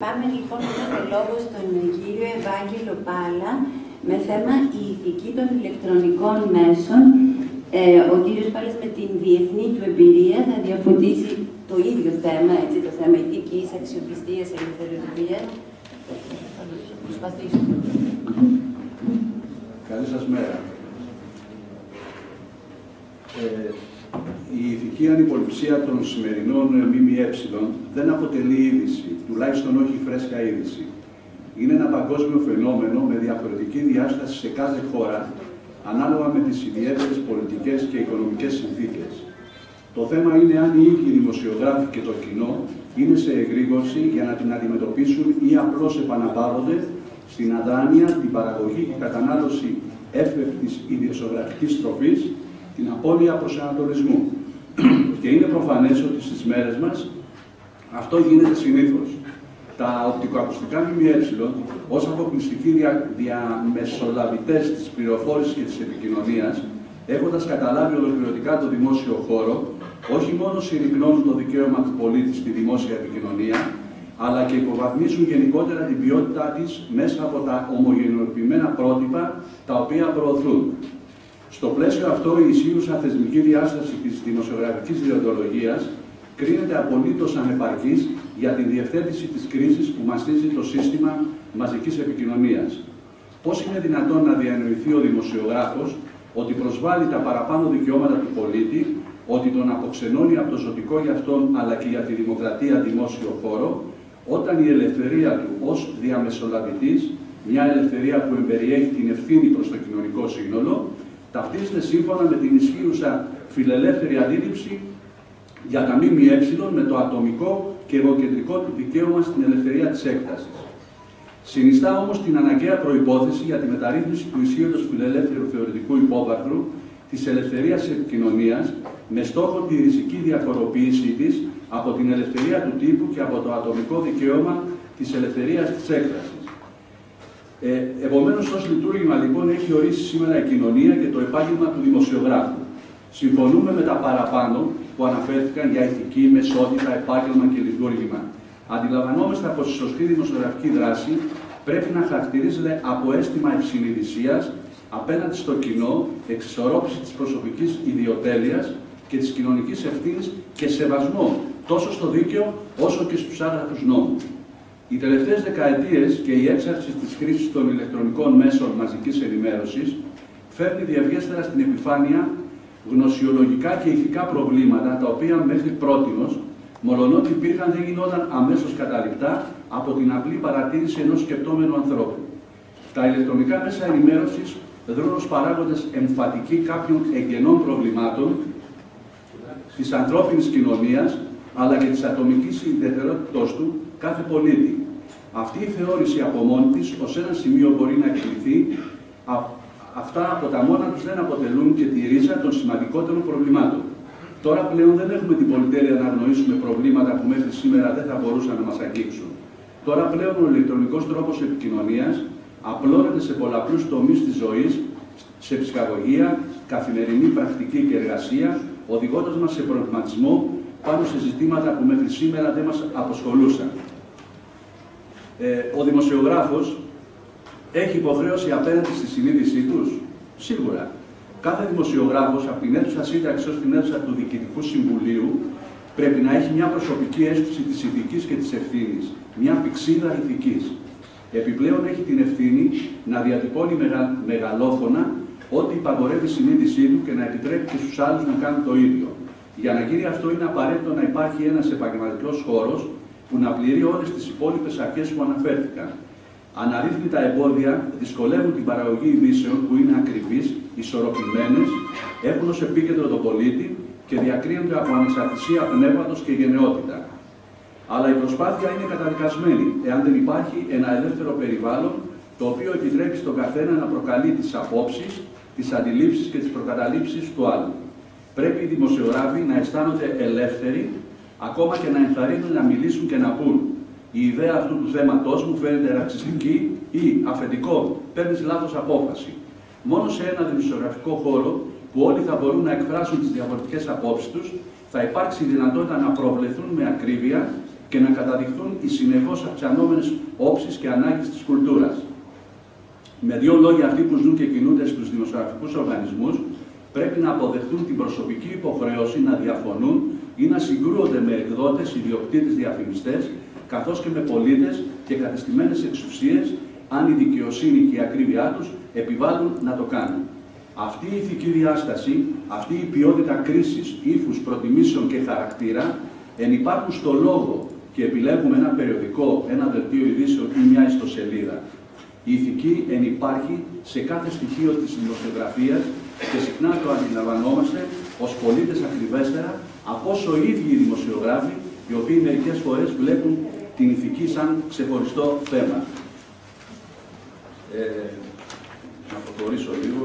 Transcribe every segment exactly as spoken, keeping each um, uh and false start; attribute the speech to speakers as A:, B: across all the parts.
A: Πάμε λοιπόν με το λόγο στον κύριο Ευάγγελο Πάλα με θέμα η ηθική των ηλεκτρονικών μέσων. Ε, ο κύριος Πάλας με την διεθνή του εμπειρία θα διαφωτίσει το ίδιο θέμα, έτσι, το θέμα ηθικής, αξιοπιστίας, ελευθεροτυπίας. Θα προσπαθήσω.
B: Καλή σας μέρα. Ε, η ηθική ανυποληψία των σημερινών ΜΜΕ δεν αποτελεί είδηση, τουλάχιστον όχι φρέσκα είδηση. Είναι ένα παγκόσμιο φαινόμενο με διαφορετική διάσταση σε κάθε χώρα, ανάλογα με τις ιδιαίτερες πολιτικές και οικονομικές συνθήκες. Το θέμα είναι αν οι ίδιοι δημοσιογράφοι και το κοινό είναι σε εγρήγορση για να την αντιμετωπίσουν ή απλώς επαναπαύονται στην αδράνεια, την παραγωγή και κατανάλωση εύπεπτης ιδιοσιογραφικής τροφής, την απώλεια προσανατολισμού. Και είναι προφανές ότι στις μέρες μας αυτό γίνεται συνήθως. Τα οπτικοακουστικά ΜΜΕ, ως αποκλειστικοί δια, διαμεσολαβητές της πληροφόρησης και της επικοινωνίας, έχοντας καταλάβει ολοκληρωτικά το δημόσιο χώρο, όχι μόνο συρρυκνώνουν το δικαίωμα του πολίτη στη δημόσια επικοινωνία, αλλά και υποβαθμίζουν γενικότερα την ποιότητά της μέσα από τα ομογενοποιημένα πρότυπα τα οποία προωθούν. Στο πλαίσιο αυτό, η ισχύουσα θεσμική διάσταση της δημοσιογραφικής διοντολογίας κρίνεται απολύτως ανεπαρκής για την διευθέτηση της κρίσης που μαστίζει το σύστημα μαζικής επικοινωνίας. Πώς είναι δυνατόν να διανοηθεί ο δημοσιογράφος ότι προσβάλλει τα παραπάνω δικαιώματα του πολίτη, ότι τον αποξενώνει από το ζωτικό για αυτόν αλλά και για τη δημοκρατία δημόσιο χώρο, όταν η ελευθερία του ως διαμεσολαβητής, μια ελευθερία που εμπεριέχει την ευθύνη προς το κοινωνικό σύνολο, ταυτίζεται σύμφωνα με την ισχύουσα φιλελεύθερη αντίληψη για τα ΜΜΕ με το ατομικό και εγωκεντρικό του δικαίωμα στην ελευθερία της έκτασης. Συνιστά όμως την αναγκαία προϋπόθεση για τη μεταρρύθμιση του ισχύοντος φιλελεύθερου θεωρητικού υπόβαθρου της ελευθερίας επικοινωνίας με στόχο τη ριζική διαφοροποίησή της από την ελευθερία του τύπου και από το ατομικό δικαίωμα της ελευθερίας της έκτασης. Ε, επομένως, ως λειτουργήμα λοιπόν έχει ορίσει σήμερα η κοινωνία και το επάγγελμα του δημοσιογράφου. Συμφωνούμε με τα παραπάνω που αναφέρθηκαν για ηθική, μεσότητα, επάγγελμα και λειτουργήμα. Αντιλαμβανόμαστε πως η σωστή δημοσιογραφική δράση πρέπει να χαρακτηρίζεται από αίσθημα ευσυνειδησίας απέναντι στο κοινό, εξισορρόπηση της προσωπικής ιδιοτέλειας και της κοινωνικής ευθύνης και σεβασμό τόσο στο δίκαιο όσο και στους άγραφους νόμους. Οι τελευταίες δεκαετίες και η έξαρση της χρήσης των ηλεκτρονικών μέσων μαζικής ενημέρωσης φέρνει διαβιέστερα στην επιφάνεια γνωσιολογικά και ηθικά προβλήματα τα οποία μέχρι πρότινος, μολονότι υπήρχαν, δεν γινόταν αμέσως καταληπτά από την απλή παρατήρηση ενός σκεπτόμενου ανθρώπου. Τα ηλεκτρονικά μέσα ενημέρωσης δρούν ως παράγοντες εμφατικοί κάποιων εγγενών προβλημάτων της ανθρώπινης κοινωνίας, αλλά και της ατομικής ιδιαιτερότητός του κάθε πολίτη. Αυτή η θεώρηση από μόνη της ως ένα σημείο μπορεί να εκκληθεί. Αυτά από τα μόνα τους δεν αποτελούν και τη ρίζα των σημαντικότερων προβλημάτων. Τώρα πλέον δεν έχουμε την πολυτέλεια να αγνοήσουμε προβλήματα που μέχρι σήμερα δεν θα μπορούσαν να μας αγγίξουν. Τώρα πλέον ο ηλεκτρονικός τρόπος επικοινωνίας απλώνεται σε πολλαπλούς τομείς της ζωής, σε ψυχαγωγία, καθημερινή πρακτική και εργασία, οδηγώντας μας σε προβληματισμό πάνω σε ζητήματα που μέχρι σήμερα δεν μας απασχολούσαν. Ε, ο δημοσιογράφος έχει υποχρέωση απέναντι στη συνείδησή τους. Σίγουρα. Κάθε δημοσιογράφος, από την αίθουσα σύνταξη ως την αίθουσα του Διοικητικού Συμβουλίου, πρέπει να έχει μια προσωπική αίσθηση της ηθικής και της ευθύνης. Μια πυξίδα ηθικής. Επιπλέον έχει την ευθύνη να διατυπώνει μεγα, μεγαλόφωνα ό,τι υπαγορεύει η συνείδησή του και να επιτρέπει και στους άλλους να κάνουν το ίδιο. Για να γίνει αυτό, είναι απαραίτητο να υπάρχει ένας επαγγελματικός χώρος που να πληρεί όλες τις υπόλοιπες αρχές που αναφέρθηκαν. Αναρρύθμιτα εμπόδια δυσκολεύουν την παραγωγή ειδήσεων που είναι ακριβείς, ισορροπημένες, έχουν ως επίκεντρο τον πολίτη και διακρίνονται από ανεξαρτησία πνεύματος και γενναιότητα. Αλλά η προσπάθεια είναι καταδικασμένη, εάν δεν υπάρχει ένα ελεύθερο περιβάλλον το οποίο επιτρέπει στον καθένα να προκαλεί τις απόψεις, τις αντιλήψεις και τις προκαταλήψεις του άλλου. Πρέπει οι δημοσιογράφοι να αισθάνονται ελεύθεροι, ακόμα και να ενθαρρύνουν να μιλήσουν και να πούν. Η ιδέα αυτού του θέματός μου φαίνεται ρατσιστική ή αφεντικό, παίρνεις λάθος απόφαση. Μόνο σε ένα δημοσιογραφικό χώρο που όλοι θα μπορούν να εκφράσουν τις διαφορετικές απόψεις τους, θα υπάρξει η δυνατότητα να προβλεφθούν με ακρίβεια και να καταδειχθούν οι συνεχώς αυξανόμενες όψεις και ανάγκες της κουλτούρας. Με δύο λόγια, αυτοί που ζουν και κινούνται στους δημοσιογραφικούς οργανισμούς πρέπει να αποδεχτούν την προσωπική υποχρέωση να διαφωνούν ή να συγκρούονται με εκδότες, ιδιοκτήτες, διαφημιστές, καθώς και με πολίτες και κατεστημένες εξουσίες, αν η δικαιοσύνη και η ακρίβειά τους επιβάλλουν να το κάνουν. Αυτή η ηθική διάσταση, αυτή η ποιότητα κρίσης, ύφους, προτιμήσεων και χαρακτήρα ενυπάρχουν στο λόγο και επιλέγουμε ένα περιοδικό, ένα δελτίο ειδήσεων ή μια ιστοσελίδα. Η ηθική ενυπάρχει σε κάθε στοιχείο της δημοσιογραφίας και συχνά το αντιλαμβανόμαστε ως πολίτες ακριβέστερα από όσο οι ίδιοι οι δημοσιογράφοι, οι οποίοι μερικές φορές βλέπουν την ηθική σαν ξεχωριστό θέμα. Ε, να προχωρήσω λίγο.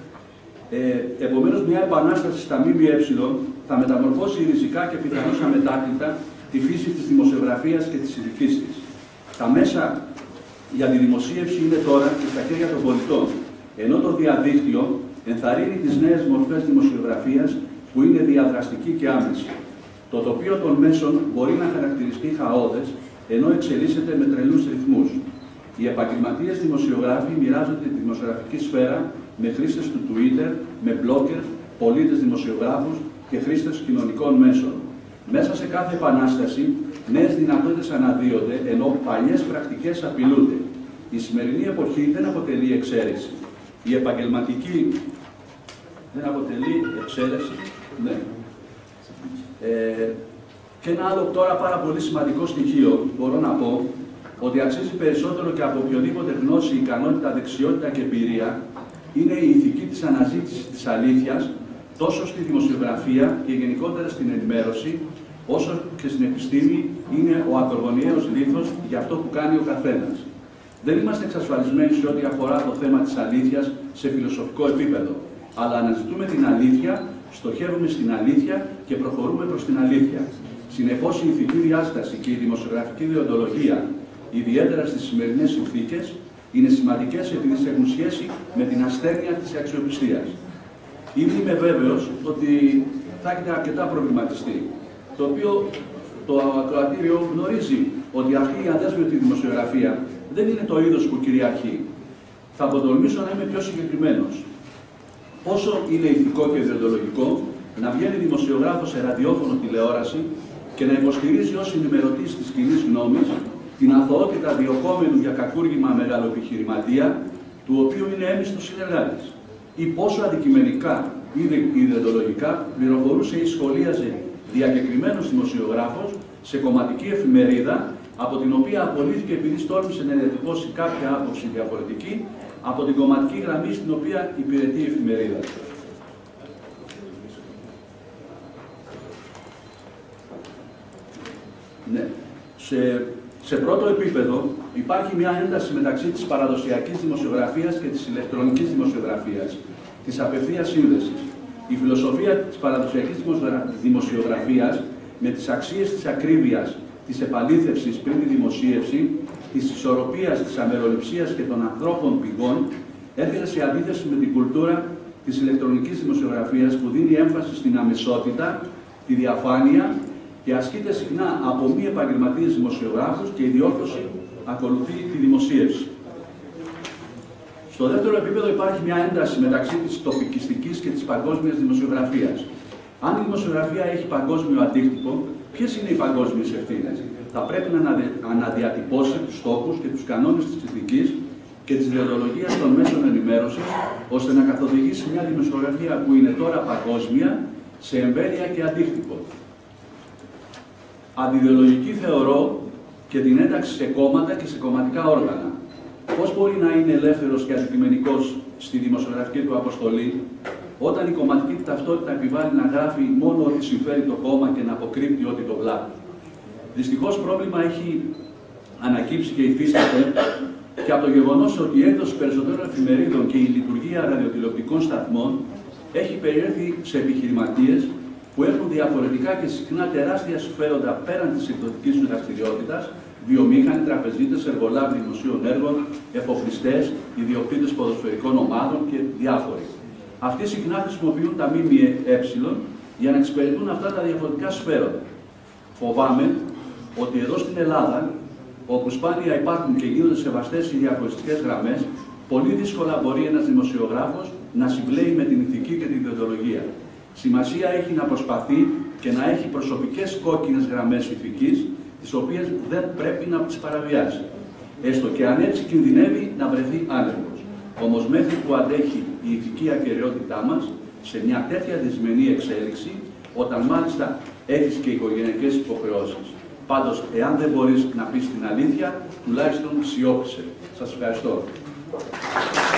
B: Ε, επομένως, μια επανάσταση στα ΜΜΕ θα μεταμορφώσει ριζικά και πιθανώς αμετάκλητα τη φύση της δημοσιογραφίας και της ηθικής της. Τα μέσα για τη δημοσίευση είναι τώρα και στα χέρια των πολιτών, ενώ το διαδίκτυο ενθαρρύνει τις νέες μορφές δημοσιογραφίας που είναι διαδραστική και άμεση. Το τοπίο των μέσων μπορεί να χαρακτηριστεί χαόδες, ενώ εξελίσσεται με τρελούς ρυθμούς. Οι επαγγελματίες δημοσιογράφοι μοιράζονται τη δημοσιογραφική σφαίρα με χρήστες του Twitter, με blogger, πολίτες δημοσιογράφους και χρήστες κοινωνικών μέσων. Μέσα σε κάθε επανάσταση, νέες δυνατότητες αναδύονται, ενώ παλιές πρακτικές απειλούνται. Η σημερινή εποχή δεν αποτελεί εξαίρεση. Η επαγγελματική δεν αποτελεί εξαίρεση. Ναι. Ε, και ένα άλλο τώρα πάρα πολύ σημαντικό στοιχείο, μπορώ να πω, ότι αξίζει περισσότερο και από οποιοδήποτε γνώση, ικανότητα, δεξιότητα και εμπειρία, είναι η ηθική της αναζήτησης της αλήθειας, τόσο στη δημοσιογραφία και γενικότερα στην ενημέρωση, όσο και στην επιστήμη είναι ο ακρογωνιαίος λίθος για αυτό που κάνει ο καθένας. Δεν είμαστε εξασφαλισμένοι σε ό,τι αφορά το θέμα της αλήθειας σε φιλοσοφικό επίπεδο, αλλά αναζητούμε την αλήθεια, στοχεύουμε στην αλήθεια και προχωρούμε προς την αλήθεια. Συνεπώς, η ηθική διάσταση και η δημοσιογραφική διοντολογία, ιδιαίτερα στις σημερινές συνθήκες, είναι σημαντικές επειδή έχουν σχέση με την ασθένεια της αξιοπιστίας. Ήδη είμαι βέβαιος ότι θα έχετε αρκετά προβληματιστεί, το οποίο το ακροατήριο γνωρίζει ότι αυτή η αδέσμευτη δημοσιογραφία δεν είναι το είδος που κυριαρχεί. Θα αποτολμήσω να είμαι πιο συγκεκριμένος. Πόσο είναι ηθικό και διοντολογικό να βγαίνει δημοσιογράφος σε ραδιόφωνο τηλεόραση και να υποστηρίζει ως ενημερωτής της κοινής γνώμης την αθωότητα διωκόμενου για κακούργημα μεγαλοεπιχειρηματία, του οποίου είναι έμιστος συνεργάτης, ή πόσο αντικειμενικά ή ιδεολογικά πληροφορούσε ή σχολίαζε διακεκριμένος δημοσιογράφος σε κομματική εφημερίδα, από την οποία απολύθηκε επειδή στόλμησε να διατυπώσει κάποια άποψη διαφορετική από την κομματική γραμμή στην οποία υπηρετεί η εφημερίδα. Ναι. Σε, σε πρώτο επίπεδο υπάρχει μια ένταση μεταξύ της παραδοσιακής δημοσιογραφίας και της ηλεκτρονικής δημοσιογραφίας, της απευθείας σύνδεσης. Η φιλοσοφία της παραδοσιακής δημοσιογραφίας με τις αξίες της ακρίβειας, της επαλήθευσης πριν τη δημοσίευση, της ισορροπίας, της αμεροληψίας και των ανθρώπων πηγών, έρχεται σε αντίθεση με την κουλτούρα της ηλεκτρονικής δημοσιογραφίας που δίνει έμφαση στην αμεσότητα, τη διαφάνεια και ασκείται συχνά από μη επαγγελματίες δημοσιογράφους και η διόρθωση ακολουθεί τη δημοσίευση. Στο δεύτερο επίπεδο υπάρχει μια ένταση μεταξύ της τοπικιστικής και της παγκόσμιας δημοσιογραφίας. Αν η δημοσιογραφία έχει παγκόσμιο αντίκτυπο, ποιες είναι οι παγκόσμιες ευθύνες? Θα πρέπει να αναδιατυπώσει τους στόχους και τους κανόνες της ηθικής και της διοντολογίας των μέσων ενημέρωσης, ώστε να καθοδηγήσει μια δημοσιογραφία που είναι τώρα παγκόσμια σε εμβέλεια και αντίκτυπο. Αντιδιολογική θεωρώ και την ένταξη σε κόμματα και σε κομματικά όργανα. Πώς μπορεί να είναι ελεύθερος και αντικειμενικός στη δημοσιογραφική του αποστολή, όταν η κομματική ταυτότητα επιβάλλει να γράφει μόνο ό,τι συμφέρει το κόμμα και να αποκρύπτει ό,τι το βλάπτει? Δυστυχώς, πρόβλημα έχει ανακύψει και υφίσταται και από το γεγονός ότι η έκδοση περισσότερων εφημερίδων και η λειτουργία ραδιοτηλεοπτικών σταθμών έχει περιέλθει σε επιχειρηματίες που έχουν διαφορετικά και συχνά τεράστια συμφέροντα πέραν της εκδοτικής του δραστηριότητας, βιομήχανοι, τραπεζίτες, εργολάβοι δημοσίων έργων, εφοπλιστές, ιδιοκτήτες ποδοσφαιρικών ομάδων και διάφοροι. Αυτοί συχνά χρησιμοποιούν τα ΜΜΕ για να εξυπηρετούν αυτά τα διαφορετικά συμφέροντα. Φοβάμαι ότι εδώ στην Ελλάδα, όπου σπάνια υπάρχουν και γίνονται σεβαστές οι διαχωριστικές γραμμές, πολύ δύσκολα μπορεί ένας δημοσιογράφος να συμπλέει με την ηθική και την ιδεολογία. Σημασία έχει να προσπαθεί και να έχει προσωπικές κόκκινες γραμμές ηθικής, τις οποίες δεν πρέπει να τις παραβιάσει. Έστω και αν έτσι κινδυνεύει να βρεθεί άνεργος. Όμως μέχρι που αντέχει η ηθική ακεραιότητά μας, σε μια τέτοια δυσμενή εξέλιξη, όταν μάλιστα έχεις και οικογενειακές υποχρεώσεις. Πάντως, εάν δεν μπορείς να πεις την αλήθεια, τουλάχιστον σιώπησε. Σας ευχαριστώ.